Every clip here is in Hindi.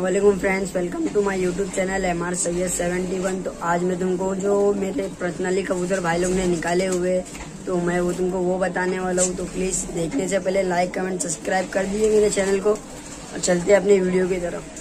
अस्सलामुअलैकुम friends, welcome to my YouTube channel MR Syed 71। तो आज मैं तुमको जो मेरे पर्सनली कबूतर भाई लोग ने निकाले हुए तो मैं वो तुमको वो बताने वाला हूँ। तो प्लीज़ देखने से पहले लाइक कमेंट सब्सक्राइब कर दीजिए मेरे चैनल को और चलते हैं अपनी वीडियो की तरफ।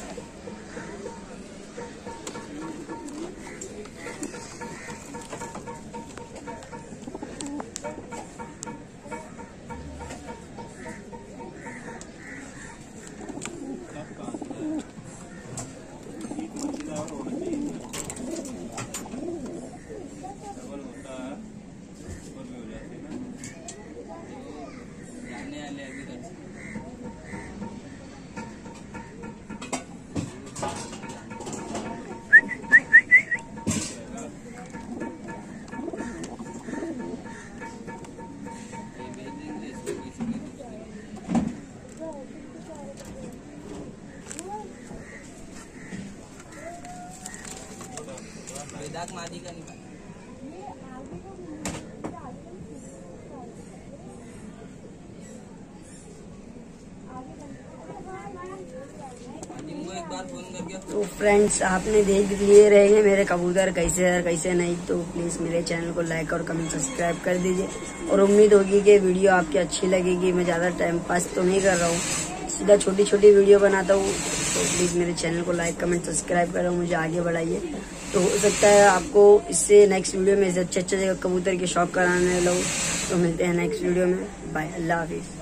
मादी का नहीं एक बार फोन करके। तो फ्रेंड्स, आपने देख लिए रहेंगे मेरे कबूतर कैसे है कैसे नहीं। तो प्लीज़ मेरे चैनल को लाइक और कमेंट सब्सक्राइब कर दीजिए और उम्मीद होगी कि वीडियो आपकी अच्छी लगेगी। मैं ज़्यादा टाइम पास तो नहीं कर रहा हूँ, सीधा छोटी छोटी वीडियो बनाता हूँ। तो प्लीज़ मेरे चैनल को लाइक कमेंट सब्सक्राइब करो, मुझे आगे बढ़ाइए। तो हो सकता है आपको इससे नेक्स्ट वीडियो में अच्छे अच्छे कबूतर के शौक कराने लगूँ। तो मिलते हैं नेक्स्ट वीडियो में। बाय, अल्लाह हाफिज़।